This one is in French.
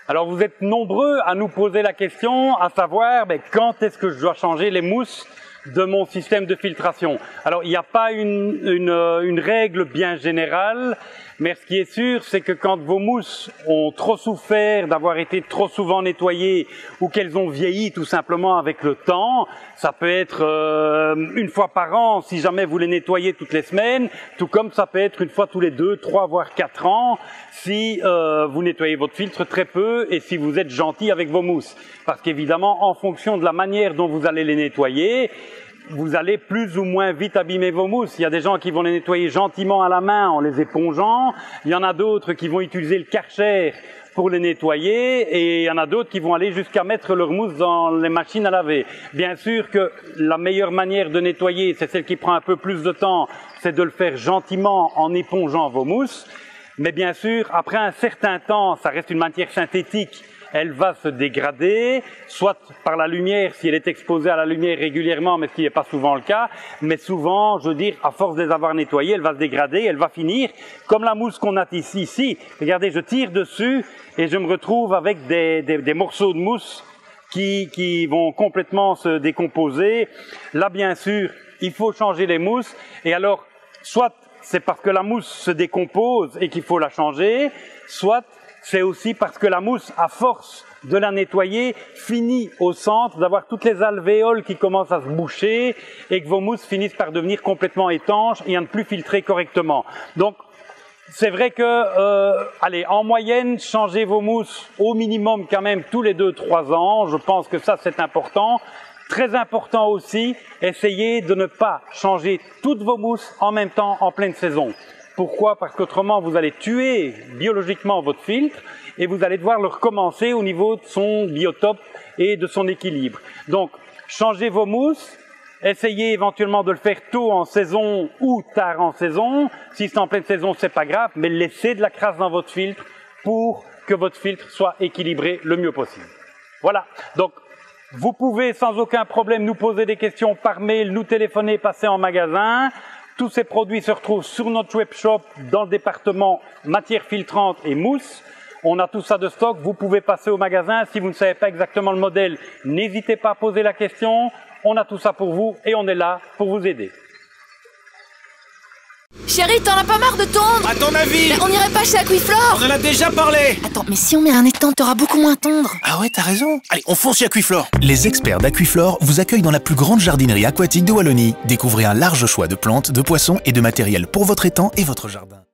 Alors vous êtes nombreux à nous poser la question, à savoir quand est-ce que je dois changer les mousses de mon système de filtration. Alors il n'y a pas une règle bien générale, mais ce qui est sûr, c'est que quand vos mousses ont trop souffert d'avoir été trop souvent nettoyées ou qu'elles ont vieilli tout simplement avec le temps, ça peut être une fois par an si jamais vous les nettoyez toutes les semaines, tout comme ça peut être une fois tous les 2, 3 voire 4 ans si vous nettoyez votre filtre très peu et si vous êtes gentil avec vos mousses. Parce qu'évidemment, en fonction de la manière dont vous allez les nettoyer, vous allez plus ou moins vite abîmer vos mousses. Il y a des gens qui vont les nettoyer gentiment à la main en les épongeant. Il y en a d'autres qui vont utiliser le Karcher pour les nettoyer. Et il y en a d'autres qui vont aller jusqu'à mettre leur mousse dans les machines à laver. Bien sûr que la meilleure manière de nettoyer, c'est celle qui prend un peu plus de temps, c'est de le faire gentiment en épongeant vos mousses. Mais bien sûr, après un certain temps, ça reste une matière synthétique. Elle va se dégrader, soit par la lumière, si elle est exposée à la lumière régulièrement, mais ce qui n'est pas souvent le cas, mais souvent, je veux dire, à force de les avoir nettoyées, elle va se dégrader, elle va finir comme la mousse qu'on a ici. Regardez, je tire dessus et je me retrouve avec des morceaux de mousse qui vont complètement se décomposer. Là, bien sûr, il faut changer les mousses, et alors, soit c'est parce que la mousse se décompose et qu'il faut la changer, soit c'est aussi parce que la mousse, à force de la nettoyer, finit au centre d'avoir toutes les alvéoles qui commencent à se boucher et que vos mousses finissent par devenir complètement étanches et à ne plus filtrer correctement. Donc, c'est vrai que, allez, en moyenne, changez vos mousses au minimum quand même tous les 2-3 ans. Je pense que ça, c'est important. Très important aussi, essayez de ne pas changer toutes vos mousses en même temps en pleine saison. Pourquoi? Parce qu'autrement, vous allez tuer biologiquement votre filtre et vous allez devoir le recommencer au niveau de son biotope et de son équilibre. Donc, changez vos mousses, essayez éventuellement de le faire tôt en saison ou tard en saison. Si c'est en pleine saison, c'est pas grave, mais laissez de la crasse dans votre filtre pour que votre filtre soit équilibré le mieux possible. Voilà. Donc, vous pouvez sans aucun problème nous poser des questions par mail, nous téléphoner, passer en magasin. Tous ces produits se retrouvent sur notre webshop dans le département matières filtrantes et mousse. On a tout ça de stock. Vous pouvez passer au magasin. Si vous ne savez pas exactement le modèle, n'hésitez pas à poser la question. On a tout ça pour vous et on est là pour vous aider. Chérie, t'en as pas marre de tondre? À ton avis? Mais on irait pas chez Aquiflore? On en a déjà parlé! Attends, mais si on met un étang, t'auras beaucoup moins tondre. Ah ouais, t'as raison. Allez, on fonce chez Aquiflore. Les experts d'Aquiflore vous accueillent dans la plus grande jardinerie aquatique de Wallonie. Découvrez un large choix de plantes, de poissons et de matériel pour votre étang et votre jardin.